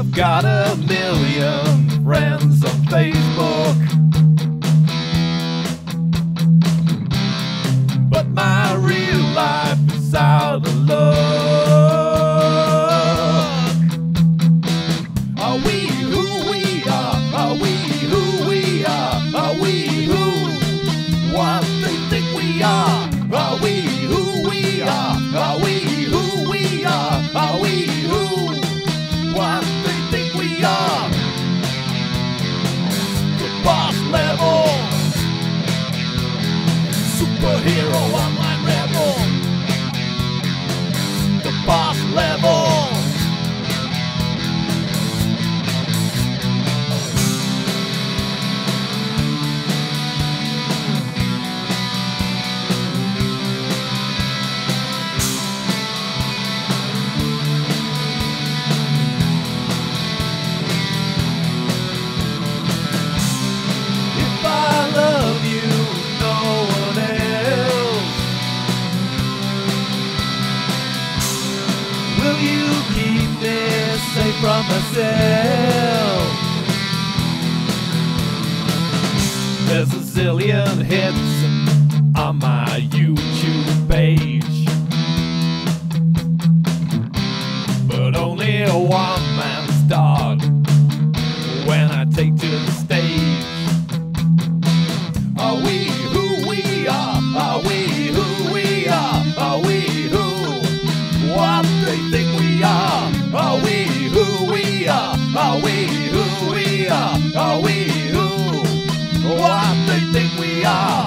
I've got 1,000,000 friends on Facebook, but my real life is out of luck. Are we who we are? Are we who we are? Are we who what they think we are? Are we who we are? Are we who we are? Are we who what they think we are? The boss level, superhero online rebel. The boss level. Will you keep this safe from myself? There's a zillion hits on my YouTube page, but only a one-man's dog when I take to the stage. Are we who we are? Are we who we are? Are we who what they think we are? Are we who we are? Are we who we are? Are we who what they think we are?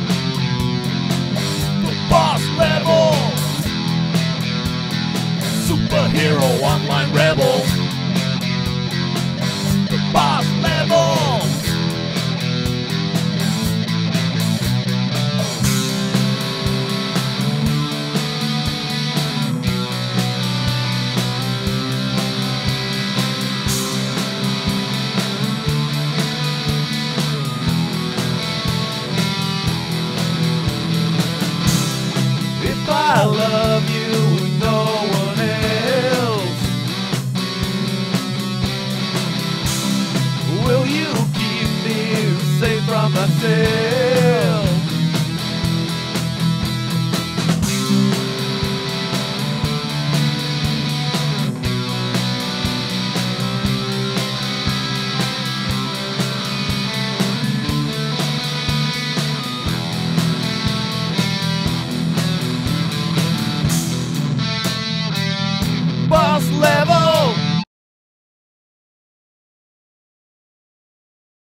The boss level, superhero online rebel.